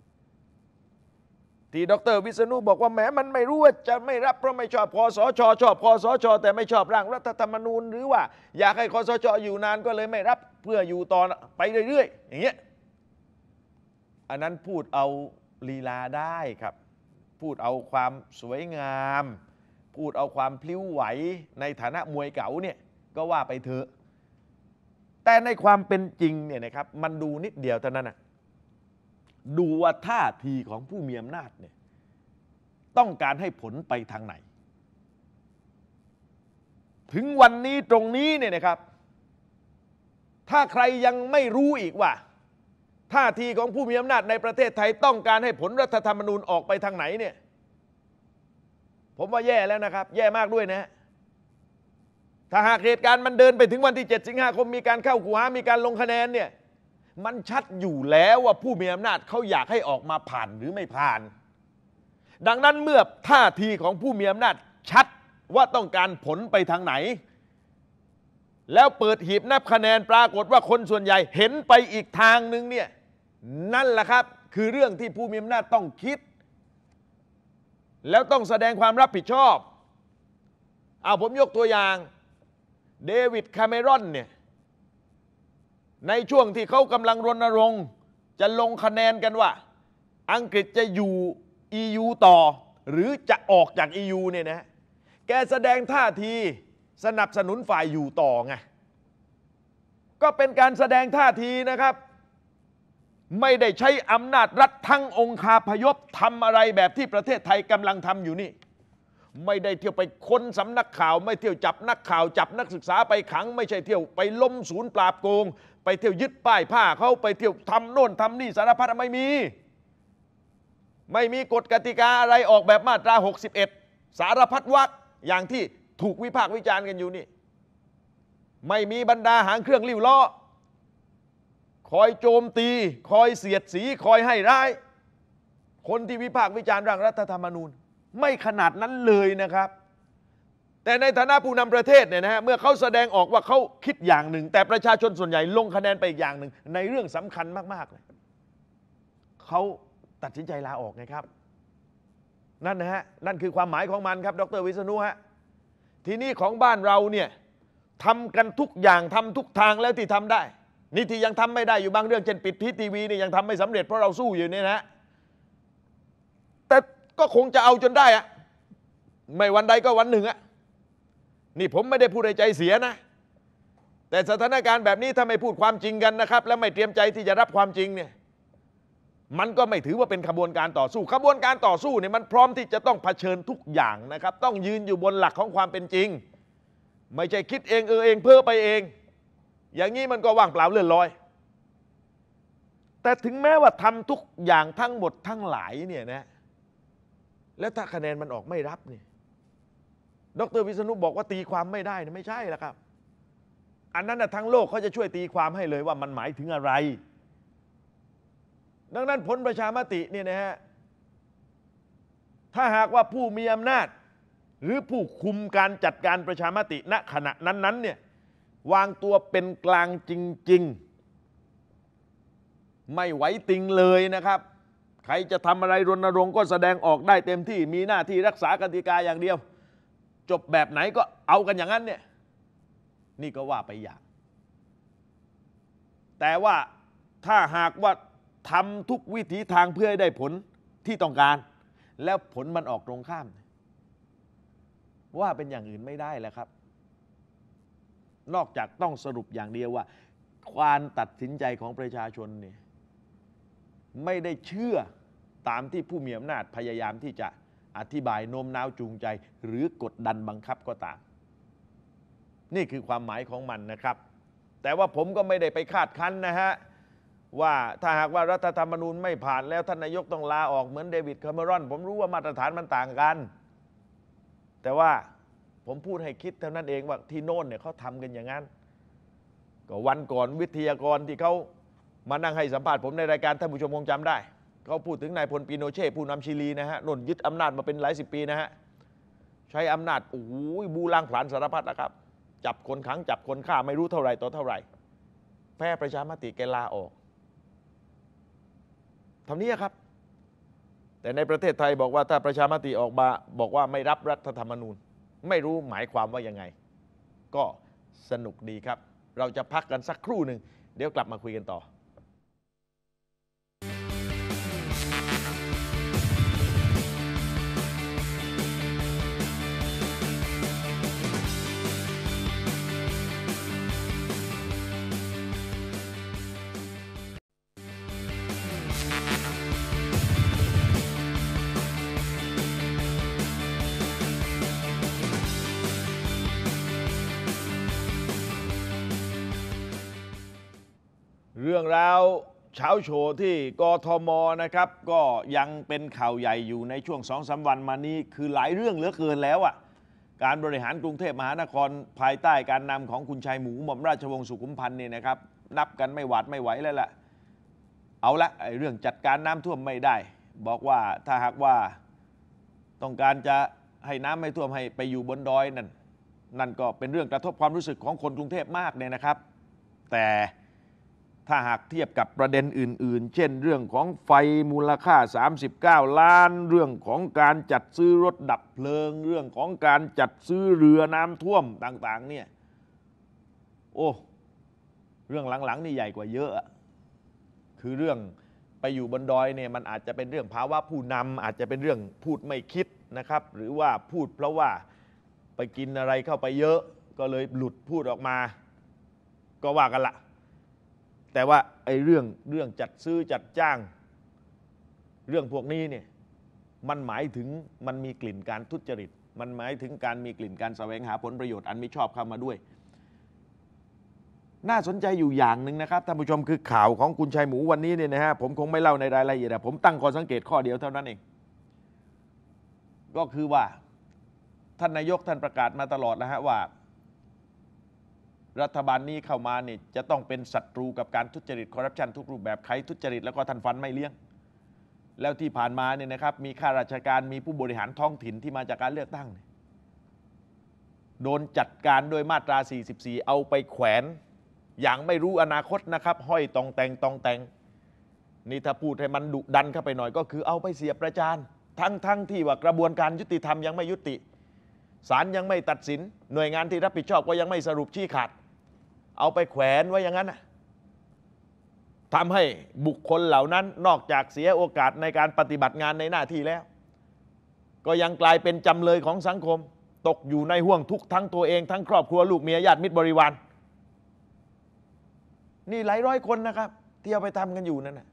ที่ดร.วิษณุบอกว่าแหมมันไม่รู้ว่าจะไม่รับเพราะไม่ชอบคสช.ชอบคสช.แต่ไม่ชอบร่างรัฐธรรมนูญหรือว่าอยากให้คสช.อยู่นานก็เลยไม่รับเพื่ออยู่ต่อไปเรื่อยๆอย่างเงี้ยอันนั้นพูดเอาลีลาได้ครับพูดเอาความสวยงามพูดเอาความพลิ้วไหวในฐานะมวยเก๋าเนี่ยก็ว่าไปเถอะแต่ในความเป็นจริงเนี่ยนะครับมันดูนิดเดียวเท่านั้นนะดูว่าท่าทีของผู้มีอำนาจเนี่ยต้องการให้ผลไปทางไหนถึงวันนี้ตรงนี้เนี่ยนะครับถ้าใครยังไม่รู้อีกว่าท่าทีของผู้มีอำนาจในประเทศไทยต้องการให้ผลรัฐธรรมนูญออกไปทางไหนเนี่ยผมว่าแย่แล้วนะครับแย่มากด้วยนะถ้าหากเหตุการณ์มันเดินไปถึงวันที่เจ็ดสิงหาคมมีการเข้าคูหามีการลงคะแนนเนี่ยมันชัดอยู่แล้วว่าผู้มีอำนาจเขาอยากให้ออกมาผ่านหรือไม่ผ่านดังนั้นเมื่อท่าทีของผู้มีอำนาจชัดว่าต้องการผลไปทางไหนแล้วเปิดหีบนับคะแนนปรากฏว่าคนส่วนใหญ่เห็นไปอีกทางนึงเนี่ยนั่นแหละครับคือเรื่องที่ผู้มีอำนาจต้องคิดแล้วต้องแสดงความรับผิดชอบเอาผมยกตัวอย่างเดวิดคาเมรอนเนี่ยในช่วงที่เขากำลังรณรงค์จะลงคะแนนกันว่าอังกฤษจะอยู่ อี ยู ต่อหรือจะออกจาก อี ยู เนี่ยนะแกแสดงท่าทีสนับสนุนฝ่ายอยู่ต่อไงก็เป็นการแสดงท่าทีนะครับไม่ได้ใช้อำนาจรัฐทั้งองคาพยพทำอะไรแบบที่ประเทศไทยกำลังทำอยู่นี่ไม่ได้เที่ยวไปค้นสำนักข่าวไม่เที่ยวจับนักข่าวจับนักศึกษาไปขังไม่ใช่เที่ยวไปล้มศูนย์ปราบโกงไปเที่ยวยึดป้ายผ้าเขาไปเที่ยวทำโน่นทำนี่สารพัดไม่มีไม่มีกฎกติกาอะไรออกแบบมาตราหกสิบเอ็ดสารพัดวรรคอย่างที่ถูกวิพากษ์วิจารณ์กันอยู่นี่ไม่มีบรรดาหางเครื่องลิ้วล้อคอยโจมตีคอยเสียดสีคอยให้ร้ายคนที่วิพากษ์วิจารณ์ร่างรัฐธรรมนูญไม่ขนาดนั้นเลยนะครับแต่ในฐานะผู้นำประเทศเนี่ยนะฮะเมื่อเขาแสดงออกว่าเขาคิดอย่างหนึ่งแต่ประชาชนส่วนใหญ่ลงคะแนนไปอีกอย่างหนึ่งในเรื่องสำคัญมากๆเลยเขาตัดสินใจลาออกไงครับนั่นนะฮะนั่นคือความหมายของมันครับดร.วิษณุฮะทีนี้ของบ้านเราเนี่ยทำกันทุกอย่างทำทุกทางแล้วที่ทำได้นี่ที่ยังทำไม่ได้อยู่บางเรื่องเช่นปิดพีทีวีนี่ยังทำไม่สำเร็จเพราะเราสู้อยู่เนี่ยนะแต่ก็คงจะเอาจนได้อะไม่วันใดก็วันหนึ่งอะนี่ผมไม่ได้พูดในใจเสียนะแต่สถานการณ์แบบนี้ถ้าไม่พูดความจริงกันนะครับแล้วไม่เตรียมใจที่จะรับความจริงเนี่ยมันก็ไม่ถือว่าเป็นขบวนการต่อสู้ขบวนการต่อสู้เนี่ยมันพร้อมที่จะต้องเผชิญทุกอย่างนะครับต้องยืนอยู่บนหลักของความเป็นจริงไม่ใช่คิดเองเออเองเพ้อไปเองอย่างนี้มันก็ว่างเปล่าเลื่อนลอยแต่ถึงแม้ว่าทำทุกอย่างทั้งหมดทั้งหลายเนี่ยนะแล้วถ้าคะแนนมันออกไม่รับเนี่ยดร.วิษณุบอกว่าตีความไม่ได้เนี่ยไม่ใช่ละครับอันนั้นนะทั้งโลกเขาจะช่วยตีความให้เลยว่ามันหมายถึงอะไรดังนั้นผลประชามติเนี่ยนะฮะถ้าหากว่าผู้มีอำนาจหรือผู้คุมการจัดการประชามติณขณะนั้นๆเนี่ยวางตัวเป็นกลางจริงๆไม่ไหวติงเลยนะครับใครจะทำอะไรรณรงค์ก็แสดงออกได้เต็มที่มีหน้าที่รักษากติกาอย่างเดียวจบแบบไหนก็เอากันอย่างนั้นเนี่ยนี่ก็ว่าไปอย่างแต่ว่าถ้าหากว่าทำทุกวิถีทางเพื่อให้ได้ผลที่ต้องการแล้วผลมันออกตรงข้ามว่าเป็นอย่างอื่นไม่ได้แล้วครับนอกจากต้องสรุปอย่างเดียวว่าการตัดสินใจของประชาชนเนี่ยไม่ได้เชื่อตามที่ผู้มีอำนาจพยายามที่จะอธิบายโน้มน้าวจูงใจหรือกดดันบังคับก็ตามนี่คือความหมายของมันนะครับแต่ว่าผมก็ไม่ได้ไปคาดคั้นนะฮะว่าถ้าหากว่ารัฐธรรมนูญไม่ผ่านแล้วท่านนายกต้องลาออกเหมือนเดวิดคาเมรอนผมรู้ว่ามาตรฐานมันต่างกันแต่ว่าผมพูดให้คิดเท่านั้นเองว่าที่โน่นเนี่ยเขาทำกันอย่างนั้นก็วันก่อนวิทยากรที่เขามานั่งให้สัมภาษณ์ผมในรายการท่านผู้ชมคงจำได้เขาพูดถึงนายพลปิโนเช่ผู้นำชิลีนะฮะโน่นยึดอำนาจมาเป็นหลายสิบปีนะฮะใช้อำนาจโอ้โหบูรังผลาญสารพัดนะครับจับคนขังจับคนฆ่าไม่รู้เท่าไหร่ต่อเท่าไหร่แพ้ประชามติแกลาออกทำนี้ครับแต่ในประเทศไทยบอกว่าถ้าประชามติออกมาบอกว่าไม่รับรัฐธรรมนูญไม่รู้หมายความว่ายังไงก็สนุกดีครับเราจะพักกันสักครู่หนึ่งเดี๋ยวกลับมาคุยกันต่อเรื่องราวเช้าโชว์ที่กทมนะครับก็ยังเป็นข่าวใหญ่อยู่ในช่วง สองสาม วันมานี้คือหลายเรื่องเหลือเกินแล้วอ่ะการบริหารกรุงเทพมหานครภายใต้การนำของคุณชัยหมูหม่อมราชวงศ์สุขุมพันธ์เนี่ยนะครับนับกันไม่หวาดไม่ไหวแล้วล่ะเอาละไอ้เรื่องจัดการน้ำท่วมไม่ได้บอกว่าถ้าหากว่าต้องการจะให้น้ำไม่ท่วมให้ไปอยู่บนดอยนั่นนั่นก็เป็นเรื่องกระทบความรู้สึกของคนกรุงเทพมากเนี่ยนะครับแต่ถ้าหากเทียบกับประเด็นอื่นๆเช่นเรื่องของไฟมูลค่าสามสิบเก้าล้านเรื่องของการจัดซื้อรถดับเพลิงเรื่องของการจัดซื้อเรือน้ำท่วมต่างๆเนี่ยโอ้เรื่องหลังๆนี่ใหญ่กว่าเยอะคือเรื่องไปอยู่บนดอยเนี่ยมันอาจจะเป็นเรื่องภาวะผู้นำอาจจะเป็นเรื่องพูดไม่คิดนะครับหรือว่าพูดเพราะว่าไปกินอะไรเข้าไปเยอะก็เลยหลุดพูดออกมาก็ว่ากันละแต่ว่าไอ้เรื่องเรื่องจัดซื้อจัดจ้างเรื่องพวกนี้เนี่ยมันหมายถึงมันมีกลิ่นการทุจริตมันหมายถึงการมีกลิ่นการแสวงหาผลประโยชน์อันมิชอบเข้ามาด้วยน่าสนใจอยู่อย่างหนึ่งนะครับท่านผู้ชมคือข่าวของคุณชัยหมูวันนี้เนี่ยนะฮะผมคงไม่เล่าในรายละเอียดผมตั้งข้อสังเกตข้อเดียวเท่านั้นเองก็คือว่าท่านนายกท่านประกาศมาตลอดนะฮะว่ารัฐบาลนี้เข้ามาเนี่ยจะต้องเป็นศัตรูกับการทุจริตคอร์รัปชันทุกรูปแบบใครทุจริตแล้วก็ท่านฟันไม่เลี้ยงแล้วที่ผ่านมาเนี่ยนะครับมีข้าราชการมีผู้บริหารท้องถิ่นที่มาจากการเลือกตั้งโดนจัดการโดยมาตราสี่สิบสี่เอาไปแขวนอย่างไม่รู้อนาคตนะครับห้อยตองแต่งตองแต่งนี่ถ้าพูดให้มันดุดันเข้าไปหน่อยก็คือเอาไปเสียประจานทั้งทั้งที่ว่ากระบวนการยุติธรรมยังไม่ยุติศาลยังไม่ตัดสินหน่วยงานที่รับผิดชอบก็ยังไม่สรุปชี้ขาดเอาไปแขวนไว้อย่างนั้นทำให้บุคคลเหล่านั้นนอกจากเสียโอกาสในการปฏิบัติงานในหน้าที่แล้วก็ยังกลายเป็นจำเลยของสังคมตกอยู่ในห่วงทุกข์ทั้งตัวเองทั้งครอบครัวลูกเมียญาติมิตรบริวารนี่หลายร้อยคนนะครับที่เอาไปทำกันอยู่นั่นนะ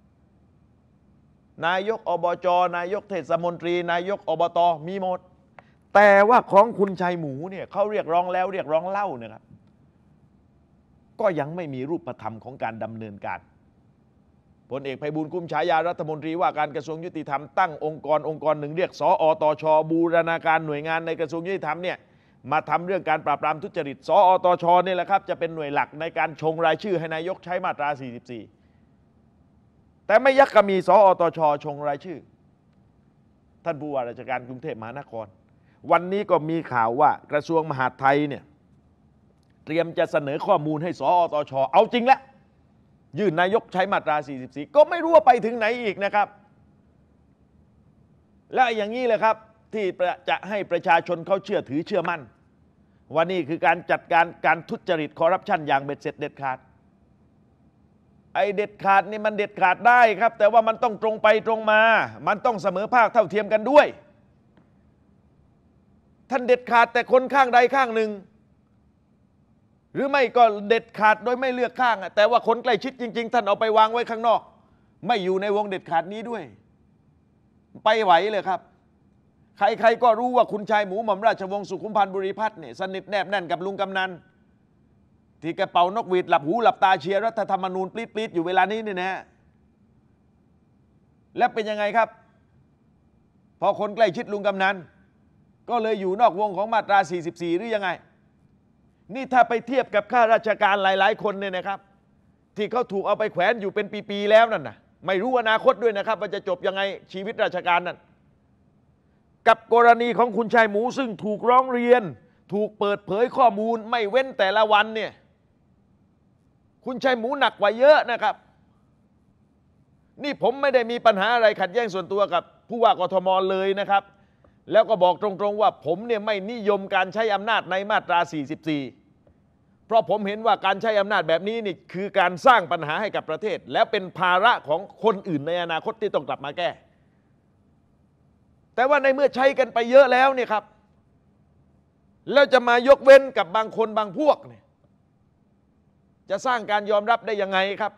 นายกอบจนายกเทศมนตรีนายกอบตมีหมดแต่ว่าของคุณชัยหมูเนี่ยเขาเรียกร้องแล้วเรียกร้องเล่านะครับก็ยังไม่มีรูปธรรมของการดำเนินการพลเอกไพบูลย์คุ้มฉายารัฐมนตรีว่าการกระทรวงยุติธรรมตั้งองค์กรองค์กรหนึ่งเรียกสอตชบูรณาการหน่วยงานในกระทรวงยุติธรรมเนี่ยมาทำเรื่องการปราบปรามทุจริตสอตชนี่แหละครับจะเป็นหน่วยหลักในการชงรายชื่อให้นายกใช้มาตราสี่สิบสี่แต่ไม่ยักกะมีสอตชชงรายชื่อท่านผู้ว่าราชการกรุงเทพมหานครวันนี้ก็มีข่าวว่ากระทรวงมหาดไทยเนี่ยเตรียมจะเสนอข้อมูลให้สอตชเอาจริงแล้วยื่นนายกใช้มาตราสี่สิบสี่ก็ไม่รู้ว่าไปถึงไหนอีกนะครับและอย่างนี้เลยครับที่จะให้ประชาชนเขาเชื่อถือเชื่อมั่นว่านี่คือการจัดการการทุจริตคอร์รัปชันอย่างเบ็ดเสร็จเด็ดขาดไอ้เด็ดขาดนี่มันเด็ดขาดได้ครับแต่ว่ามันต้องตรงไปตรงมามันต้องเสมอภาคเท่าเทียมกันด้วยท่านเด็ดขาดแต่คนข้างใดข้างหนึ่งหรือไม่ก็เด็ดขาดโดยไม่เลือกข้างแต่ว่าคนใกล้ชิดจริงๆท่านเอาไปวางไว้ข้างนอกไม่อยู่ในวงเด็ดขาดนี้ด้วยไปไหวเลยครับใครๆก็รู้ว่าคุณชายหมูหม่อมราชวงศ์สุขุมพันธ์บุริพัฒน์เนี่ยสนิทแนบแน่นกับลุงกำนันที่แกเป่านกหวีดหลับหูหลับตาเชียร์รัฐธรรมนูญปลีดๆอยู่เวลานี้นี่นะและเป็นยังไงครับพอคนใกล้ชิดลุงกำนันก็เลยอยู่นอกวงของมาตราสี่สิบสี่หรือยังไงนี่ถ้าไปเทียบกับข้าราชการหลายๆคนเนี่ยนะครับที่เขาถูกเอาไปแขวนอยู่เป็นปีๆแล้วนั่นนะไม่รู้อนาคตด้วยนะครับว่าจะจบยังไงชีวิตราชการนั่นกับกรณีของคุณชายหมูซึ่งถูกร้องเรียนถูกเปิดเผยข้อมูลไม่เว้นแต่ละวันเนี่ยคุณชายหมูหนักกว่าเยอะนะครับนี่ผมไม่ได้มีปัญหาอะไรขัดแย้งส่วนตัวกับผู้ว่ากทมเลยนะครับแล้วก็บอกตรงๆว่าผมเนี่ยไม่นิยมการใช้อำนาจในมาตราสี่สิบสี่เพราะผมเห็นว่าการใช้อำนาจแบบนี้นี่คือการสร้างปัญหาให้กับประเทศแล้วเป็นภาระของคนอื่นในอนาคตที่ต้องกลับมาแก้แต่ว่าในเมื่อใช้กันไปเยอะแล้วเนี่ยครับแล้วจะมายกเว้นกับบางคนบางพวกเนี่ยจะสร้างการยอมรับได้ยังไงครับ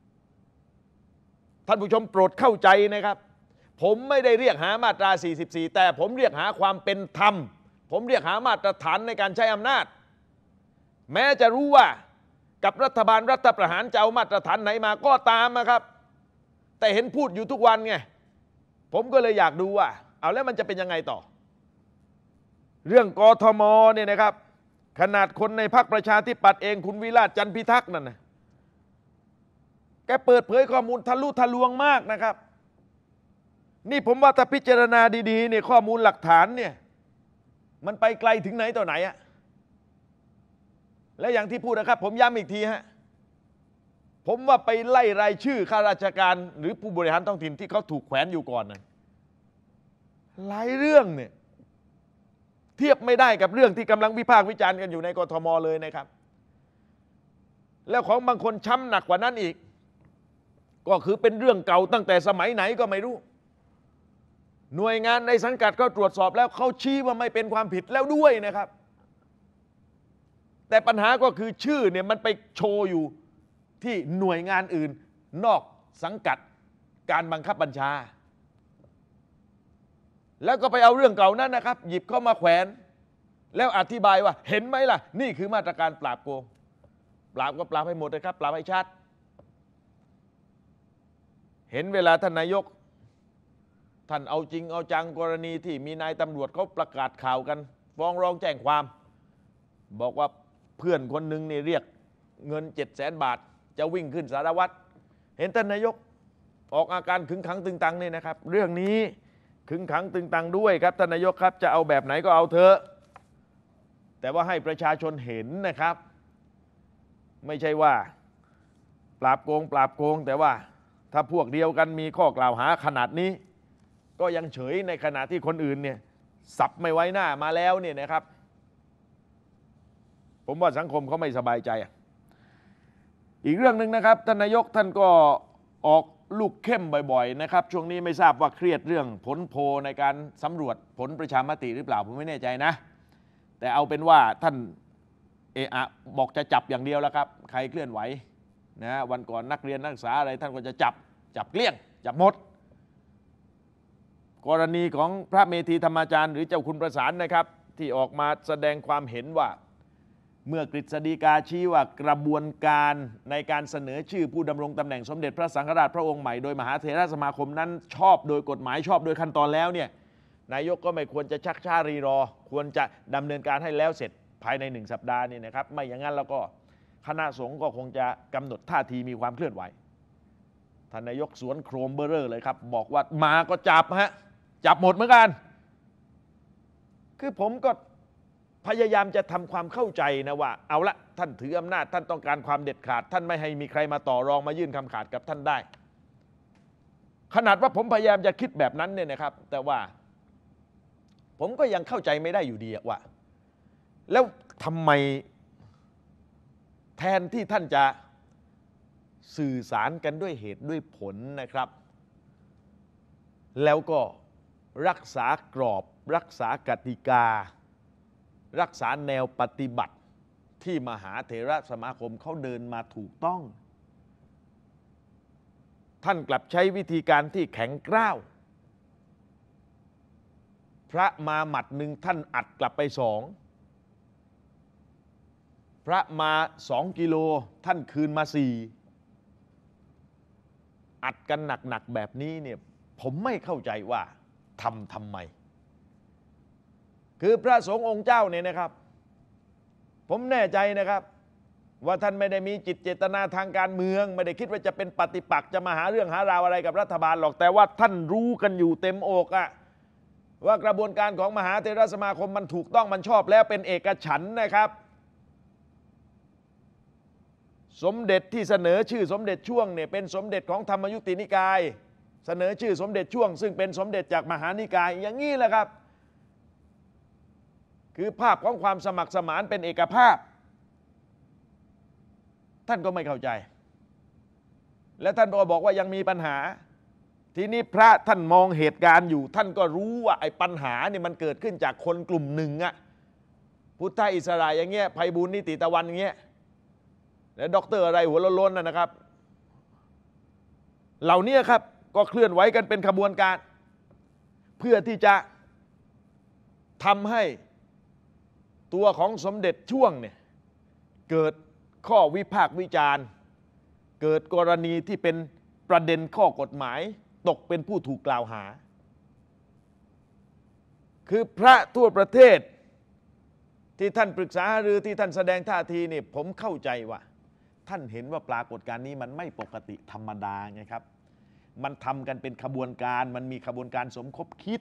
ท่านผู้ชมโปรดเข้าใจนะครับผมไม่ได้เรียกหามาตราสี่สิบสี่แต่ผมเรียกหาความเป็นธรรมผมเรียกหามาตรฐานในการใช้อำนาจแม้จะรู้ว่ากับรัฐบาลรัฐประหารจะเอามาตรฐานไหนมาก็ตามนะครับแต่เห็นพูดอยู่ทุกวันไงผมก็เลยอยากดูว่าเอาแล้วมันจะเป็นยังไงต่อเรื่องกทมเนี่ยนะครับขนาดคนในพรรคประชาธิปัตย์เองคุณวิราชจันทร์พิทักษ์นั่นนะแกเปิดเผยข้อมูลทะลุทะลวงมากนะครับนี่ผมว่าถ้าพิจารณาดีๆเนี่ยข้อมูลหลักฐานเนี่ยมันไปไกลถึงไหนต่อไหนอะและอย่างที่พูดนะครับผมย้ำอีกทีฮะผมว่าไปไล่รายชื่อข้าราชการหรือผู้บริหารท้องถิ่นที่เขาถูกแขวนอยู่ก่อนนะหลายเรื่องเนี่ยเทียบไม่ได้กับเรื่องที่กำลังวิพากษ์วิจารณ์กันอยู่ในกทมเลยนะครับแล้วของบางคนช้ำหนักกว่านั้นอีกก็คือเป็นเรื่องเก่าตั้งแต่สมัยไหนก็ไม่รู้หน่วยงานในสังกัดเขาตรวจสอบแล้วเขาชี้ว่าไม่เป็นความผิดแล้วด้วยนะครับแต่ปัญหาก็คือชื่อเนี่ยมันไปโชว์อยู่ที่หน่วยงานอื่นนอกสังกัดการบังคับบัญชาแล้วก็ไปเอาเรื่องเก่านั้นนะครับหยิบเข้ามาแขวนแล้วอธิบายว่าเห็นไหมล่ะนี่คือมาตรการปราบโกงปราบก็ปราบให้หมดเลยครับปราบให้ชัดเห็นเวลาท่านนายกท่านเอาจริงเอาจังกรณีที่มีนายตำรวจเขาประกาศข่าวกันฟ้องร้องแจ้งความบอกว่าเพื่อนคนหนึ่งนี่เรียกเงินเจ็ดแสนบาทจะวิ่งขึ้นสารวัตรเห็นท่านนายกออกอาการขึงขังตึงตังนี่นะครับเรื่องนี้ขึงขังตึงตังด้วยครับท่านนายกครับจะเอาแบบไหนก็เอาเถอะแต่ว่าให้ประชาชนเห็นนะครับไม่ใช่ว่าปราบโกงปราบโกงแต่ว่าถ้าพวกเดียวกันมีข้อกล่าวหาขนาดนี้ก็ยังเฉยในขณะที่คนอื่นเนี่ยสับไม่ไว้หน้ามาแล้วเนี่ยนะครับผมว่าสังคมเขาไม่สบายใจอีกเรื่องหนึ่งนะครับท่านนายกท่านก็ออกลูกเข้มบ่อยๆนะครับช่วงนี้ไม่ทราบว่าเครียดเรื่องผลโพลในการสำรวจผลประชามติหรือเปล่าผมไม่แน่ใจนะแต่เอาเป็นว่าท่านเอะอะบอกจะจับอย่างเดียวแล้วครับใครเคลื่อนไหวนะวันก่อนนักเรียนนักศึกษาอะไรท่านก็จะจับจับเกลี้ยงจับหมดกรณีของพระเมธีธรรมาจารย์หรือเจ้าคุณประสานนะครับที่ออกมาแสดงความเห็นว่าเมื่อกฤษฎีกาชี้ว่ากระบวนการในการเสนอชื่อผู้ดำรงตำแหน่งสมเด็จพระสังฆราชพระองค์ใหม่โดยมหาเถรสมาคมนั้นชอบโดยกฎหมายชอบโดยขั้นตอนแล้วเนี่ยนายกก็ไม่ควรจะชักช้ารีรอควรจะดำเนินการให้แล้วเสร็จภายในหนึ่งสัปดาห์นี่นะครับไม่อย่างนั้นแล้วก็คณะสงฆ์ก็คงจะกำหนดท่าทีมีความเคลื่อนไหวท่านนายกสวนโครมเบ้อเร่อเลยครับบอกว่ามาก็จับฮะจับหมดเหมือนกันคือผมก็พยายามจะทำความเข้าใจนะว่าเอาละท่านถืออำนาจท่านต้องการความเด็ดขาดท่านไม่ให้มีใครมาต่อรองมายื่นคำขาดกับท่านได้ขนาดว่าผมพยายามจะคิดแบบนั้นเนี่ยนะครับแต่ว่าผมก็ยังเข้าใจไม่ได้อยู่ดีว่าแล้วทำไมแทนที่ท่านจะสื่อสารกันด้วยเหตุด้วยผลนะครับแล้วก็รักษากรอบรักษากติการักษาแนวปฏิบัติที่มหาเถรสมาคมเขาเดินมาถูกต้องท่านกลับใช้วิธีการที่แข็งกร้าวพระมาหมัดหนึ่งท่านอัดกลับไปสองพระมาสองกิโลท่านคืนมาสี่อัดกันหนักๆแบบนี้เนี่ยผมไม่เข้าใจว่าทำทำไมคือพระสงฆ์องค์เจ้าเนี่ยนะครับผมแน่ใจนะครับว่าท่านไม่ได้มีจิตเจตนาทางการเมืองไม่ได้คิดว่าจะเป็นปฏิปักษ์จะมาหาเรื่องหาราวอะไรกับรัฐบาลหรอกแต่ว่าท่านรู้กันอยู่เต็มอกอะว่ากระบวนการของมหาเถรสมาคมมันถูกต้องมันชอบแล้วเป็นเอกฉันท์นะครับสมเด็จที่เสนอชื่อสมเด็จช่วงเนี่ยเป็นสมเด็จของธรรมยุตินิกายเสนอชื่อสมเด็จช่วงซึ่งเป็นสมเด็จจากมหานิกายอย่างนี้แหละครับคือภาพของความสมัครสมานเป็นเอกภาพท่านก็ไม่เข้าใจและท่านก็บอกว่ายังมีปัญหาทีนี้พระท่านมองเหตุการณ์อยู่ท่านก็รู้ว่าไอ้ปัญหาเนี่ยมันเกิดขึ้นจากคนกลุ่มหนึ่งอะพุทธอิสระอย่างเงี้ยไพบูลย์นิติตะวันอย่างเงี้ยและด็อกเตอร์อะไรหัวโล้นๆนะครับเหล่านี้ครับก็เคลื่อนไหวกันเป็นขบวนการเพื่อที่จะทำให้ตัวของสมเด็จช่วงเนี่ยเกิดข้อวิพากษ์วิจารณ์เกิดกรณีที่เป็นประเด็นข้อกฎหมายตกเป็นผู้ถูกกล่าวหาคือพระทั่วประเทศที่ท่านปรึกษาหรือที่ท่านแสดงท่าทีนี่ผมเข้าใจว่าท่านเห็นว่าปรากฏการณ์นี้มันไม่ปกติธรรมดาไงครับมันทำกันเป็นขบวนการมันมีขบวนการสมคบคิด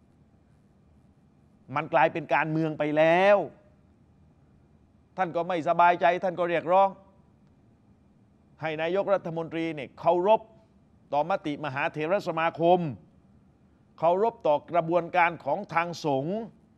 มันกลายเป็นการเมืองไปแล้วท่านก็ไม่สบายใจท่านก็เรียกร้องให้นายกรัฐมนตรีเนี่ยเคารพต่อมติมหาเถรสมาคมเคารพต่อกระบวนการของทางสงฆ์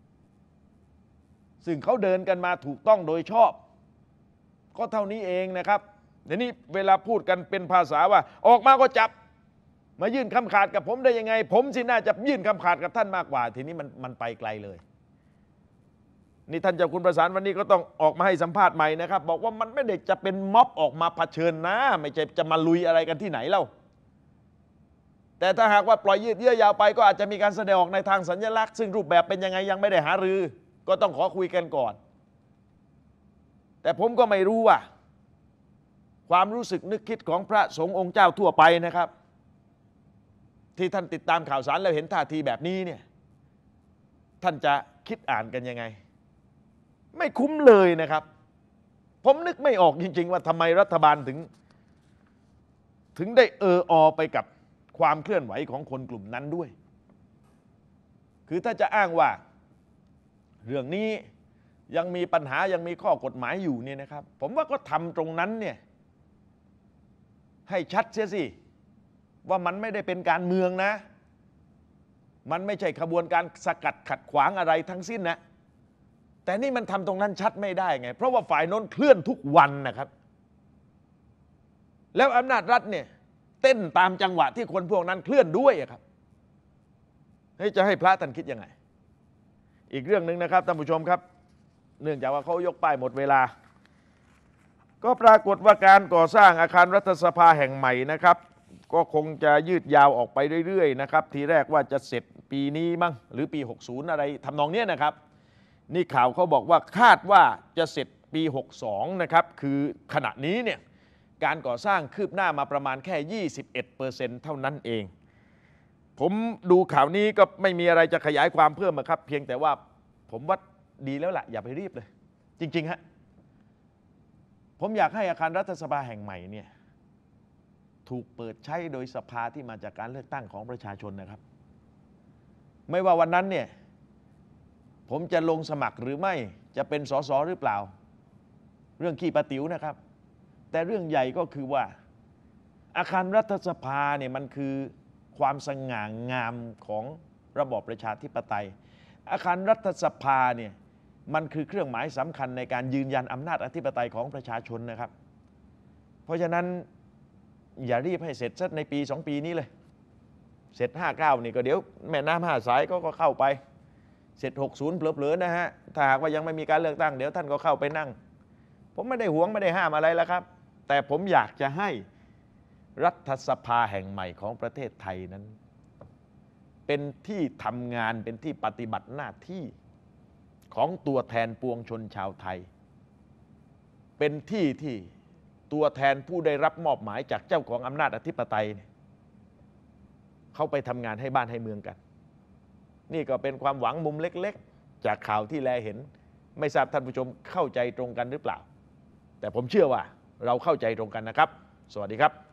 ซึ่งเขาเดินกันมาถูกต้องโดยชอบก็เท่านี้เองนะครับเดี๋ยวนี้เวลาพูดกันเป็นภาษาว่าออกมาก็จับมายื่นคำขาดกับผมได้ยังไงผมสิน่าจะยื่นคำขาดกับท่านมากกว่าทีนี้มันมันไปไกลเลยนี่ท่านเจ้าคุณประสานวันนี้ก็ต้องออกมาให้สัมภาษณ์ใหม่นะครับบอกว่ามันไม่ได้จะเป็นม็อบออกมาเผชิญนะไม่ใช่จะมาลุยอะไรกันที่ไหนเล่าแต่ถ้าหากว่าปล่อยยืดเยื้อยาวไปก็อาจจะมีการแสดงออกในทางสัญลักษณ์ซึ่งรูปแบบเป็นยังไงยังไม่ได้หารือก็ต้องขอคุยกันก่อนแต่ผมก็ไม่รู้ว่าความรู้สึกนึกคิดของพระสงฆ์องค์เจ้าทั่วไปนะครับที่ท่านติดตามข่าวสารแล้วเห็นท่าทีแบบนี้เนี่ยท่านจะคิดอ่านกันยังไงไม่คุ้มเลยนะครับผมนึกไม่ออกจริงๆว่าทำไมรัฐบาลถึงถึงได้เอออไปกับความเคลื่อนไหวของคนกลุ่มนั้นด้วยคือถ้าจะอ้างว่าเรื่องนี้ยังมีปัญหายังมีข้อกฎหมายอยู่เนี่ยนะครับผมว่าก็ทำตรงนั้นเนี่ยให้ชัดเสียสิว่ามันไม่ได้เป็นการเมืองนะมันไม่ใช่ขบวนการสกัดขัดขวางอะไรทั้งสิ้นนะแต่นี่มันทำตรงนั้นชัดไม่ได้ไงเพราะว่าฝ่ายโน้นเคลื่อนทุกวันนะครับแล้วอำนาจรัฐเนี่ยเต้นตามจังหวะที่คนพวกนั้นเคลื่อนด้วยครับจะให้พระท่านคิดยังไงอีกเรื่องหนึ่งนะครับท่านผู้ชมครับเนื่องจากว่าเขายกป้ายหมดเวลาก็ปรากฏว่าการก่อสร้างอาคารรัฐสภาแห่งใหม่นะครับก็คงจะยืดยาวออกไปเรื่อยๆนะครับทีแรกว่าจะเสร็จปีนี้มั้งหรือปีหกสิบอะไรทำนองเนี้ยนะครับนี่ข่าวเขาบอกว่าคาดว่าจะเสร็จปีหกสิบสองนะครับคือขณะนี้เนี่ยการก่อสร้างคืบหน้ามาประมาณแค่ ยี่สิบเอ็ดเปอร์เซ็นต์ เท่านั้นเองผมดูข่าวนี้ก็ไม่มีอะไรจะขยายความเพิ่มอะครับเพียงแต่ว่าผมว่าดีแล้วล่ะอย่าไปรีบเลย จริงๆฮะผมอยากให้อาคารรัฐสภาแห่งใหม่เนี่ยถูกเปิดใช้โดยสภาที่มาจากการเลือกตั้งของประชาชนนะครับไม่ว่าวันนั้นเนี่ยผมจะลงสมัครหรือไม่จะเป็นสสหรือเปล่าเรื่องขี้ปะติ๋วนะครับแต่เรื่องใหญ่ก็คือว่าอาคารรัฐสภาเนี่ยมันคือความสง่างามของระบอบประชาธิปไตยอาคารรัฐสภาเนี่ยมันคือเครื่องหมายสำคัญในการยืนยันอำนาจอธิปไตยของประชาชนนะครับเพราะฉะนั้นอย่ารีบให้เสร็จสักในปีสองปีนี้เลยเสร็จห้าเก้านี่ก็เดี๋ยวแม่น้ำห้าสายก็ก็เข้าไปเสร็จหกสิบเผลอๆนะฮะถ้าหากว่ายังไม่มีการเลือกตั้งเดี๋ยวท่านก็เข้าไปนั่งผมไม่ได้หวงไม่ได้ห้ามอะไรแล้วครับแต่ผมอยากจะให้รัฐสภาแห่งใหม่ของประเทศไทยนั้นเป็นที่ทำงานเป็นที่ปฏิบัติหน้าที่ของตัวแทนปวงชนชาวไทยเป็นที่ที่ตัวแทนผู้ได้รับมอบหมายจากเจ้าของอำนาจอธิปไตยเขาไปทำงานให้บ้านให้เมืองกันนี่ก็เป็นความหวังมุมเล็กๆจากข่าวที่แลเห็นไม่ทราบท่านผู้ชมเข้าใจตรงกันหรือเปล่าแต่ผมเชื่อว่าเราเข้าใจตรงกันนะครับสวัสดีครับ